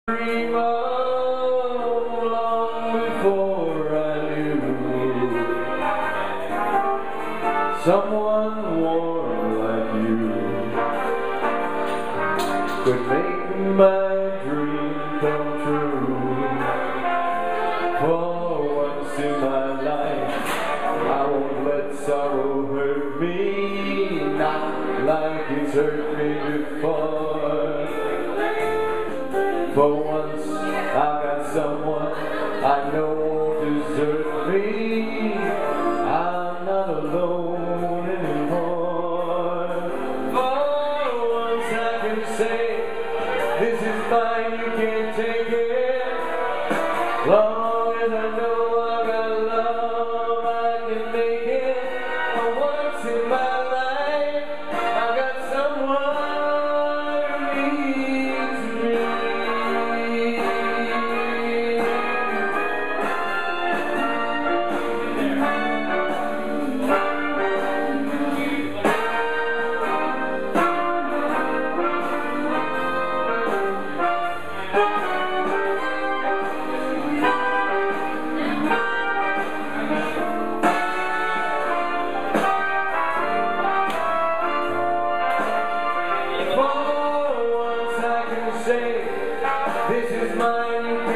Dream of long before I knew someone warm like you could make my dream come true. For once in my life I won't let sorrow hurt me, not like it's hurt me before. For once I've got someone I know won't desert me. I'm not alone anymore. For once I can say, this is mine, you can't take it. Long as I know I've got love, I can make it. For once in my life, I've got someone who needs me. This is mine.